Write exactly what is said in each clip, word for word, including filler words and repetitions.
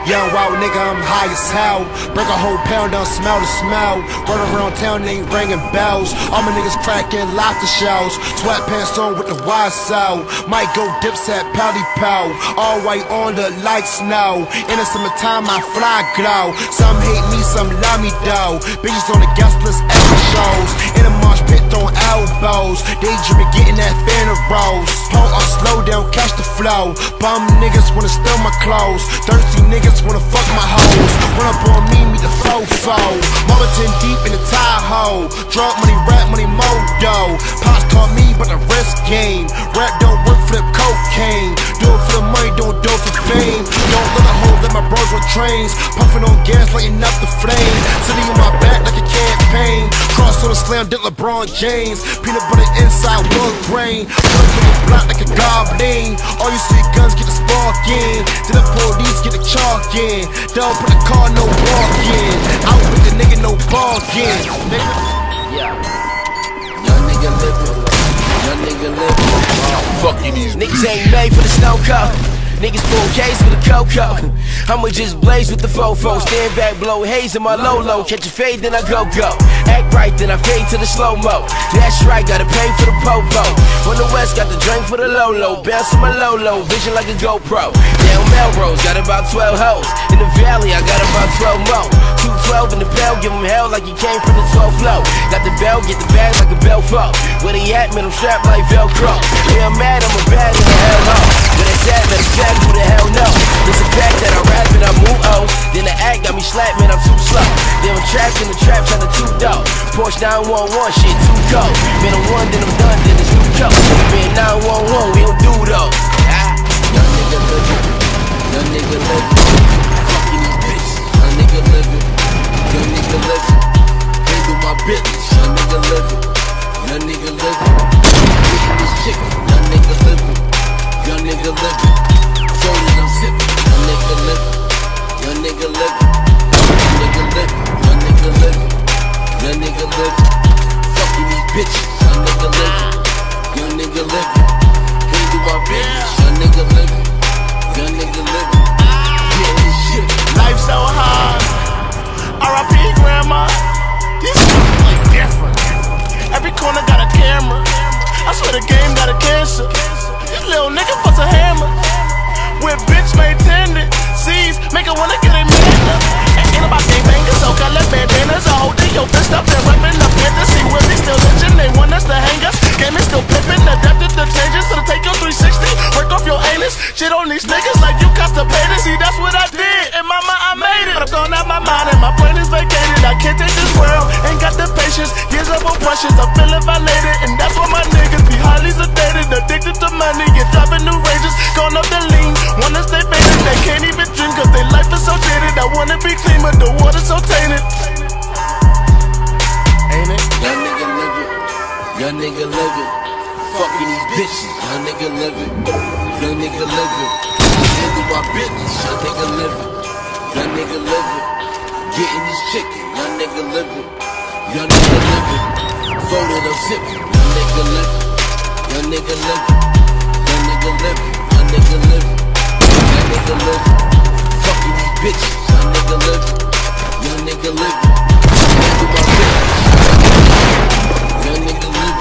Young wild nigga, I'm high as hell. Break a whole pound down, smell the smell. Run around town, ain't ringing bells. All my niggas cracking lobster shells. Sweatpants on with the wide cell. Might go dips at Pally Pow. All white on the light snow. In the summertime, I fly glow. Some hate me, some love me though. Bitches on the guest list at the shows. In the marsh pit throwing elbows. Daydreaming getting that Phantom Rose. Pull up, slow down, catch the flow. Bum niggas wanna steal my clothes. Thirsty niggas wanna fuck my hoes. Run up on me, meet the fofo. Mulliton deep in the Tahoe. Drug money, rap money, modo. Pops taught me about the risk game. Rap don't work, flip cocaine. Do it for the money, don't do it for fame. Don't let a hoe let my bros on trains. Puffing on gas, lighting up the flame. Sitting on my back like a campaign. Cross on the slam, did LeBron James. Peanut butter inside, wood grain. Put up on the block like a goblin. All you see guns, get the spark in. To the police, get the chalk in. Don't put the car, no walk in. Out with the nigga, no bargain. Nigga. Yeah. Young nigga living. Young nigga living. Oh, fuck you, these niggas ain't made for the snow coat. Niggas pull case with a cocoa. I'ma just blaze with the fofo. Stand back, blow haze in my low-low. Catch a fade, then I go-go. Act right, then I fade to the slow-mo. That's right, gotta pay for the popo. On the west, got the drink for the low-low. Bounce in my low-low, vision like a GoPro. Down Melrose, got about twelve hoes. In the valley, I got about twelve more. two twelve in the bell, give him hell like he came from the twelfth flow. Got the bell, get the bag like a bell fuck. Where they at, man, I'm strapped like Velcro. Yeah, I'm mad, I'm a bad in the hell ho. Where they at, man, I'm sad, who the hell know? It's a fact that I rap and I move O's. Then the act got me slapped, man, I'm too slow. Then I'm trapped in the trap, trying to two dope. Porsche nine one one, shit too cold. Man, I'm one, then I'm done, then it's new coat. Man, nine one one, we don't do those. Ah. Young nigga living, young nigga living. Fucking these bitches, young nigga living. Young nigga living, handle my business. Young nigga living, young nigga living. Getting this chicken, young nigga living. Young nigga living, so that I'm sipping. Young nigga living, young nigga living. Young nigga living, young nigga living. Young nigga living, fucking these bitches. Young nigga living, young nigga living. Handle my business. Young nigga living, young nigga living. Getting this shit. Life so hard. R I P grandma. These niggas play different. Every corner got a camera. I swear the game got a cancer. This little nigga bust a hammer. With bitch made tended. C's make her wanna get a man. Ain't about gang bangers, so got left bandanas. I hold it, yo, fist up and rubbing up here to see where they still lynching. They want us to hang us. Game is still pimping, adapted to changes. So to take your three sixty, work off your anus. Shit on these niggas like you constipated. See, that's what I did. In my mind, I made it. But I'm gone out my mind and my brain is vacated. I can't take this world, ain't got the patience. Years of oppressions, I'm feeling violated. And that's why my niggas be highly sedated. Addicted to money, get driving new ranges. Going up the lean, wanna stay faded. They can't even dream cause their life is so jaded. I wanna be clean, but the water's so tainted. Ain't it? Young nigga living, young nigga living. Fucking these bitches, young nigga living. Young nigga living, handle my business. Young nigga living, young nigga living. Getting this chicken, young nigga living. Young nigga living, so that I'm sipping. Young nigga living, young nigga living. Young nigga living, young nigga living. Young nigga living, fucking these bitches. Young nigga living, young nigga living. Handle my business. Young nigga living.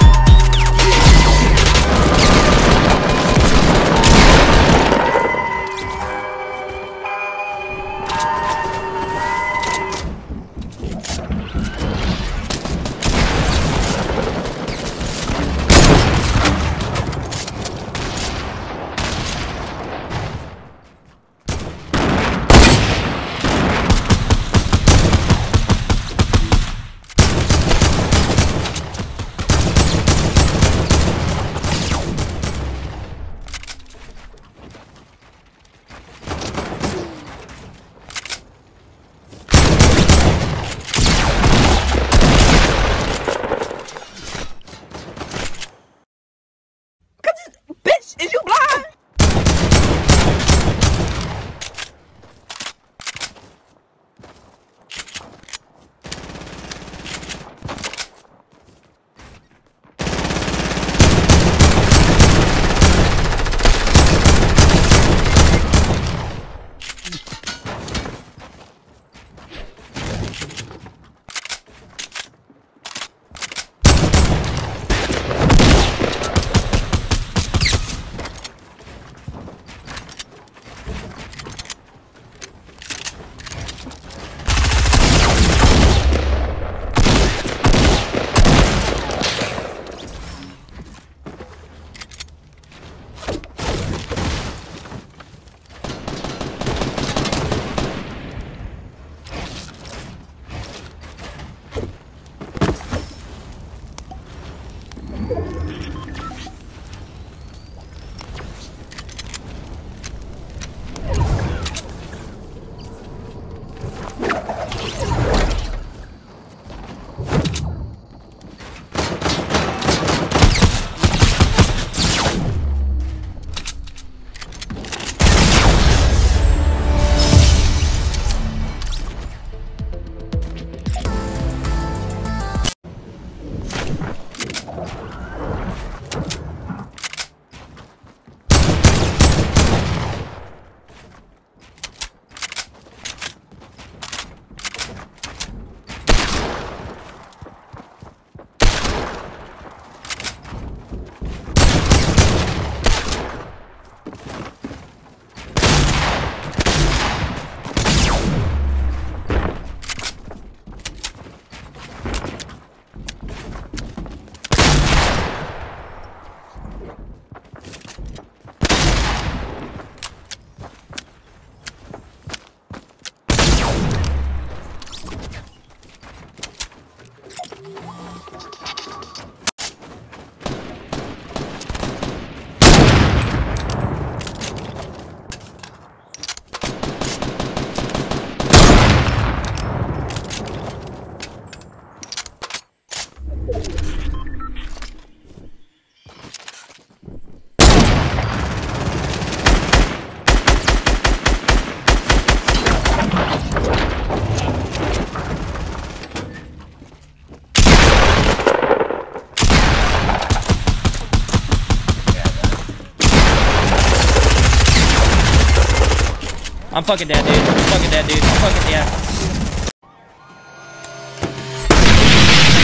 I'm fucking dead, dude. I'm fucking dead, dude. I'm fucking dead.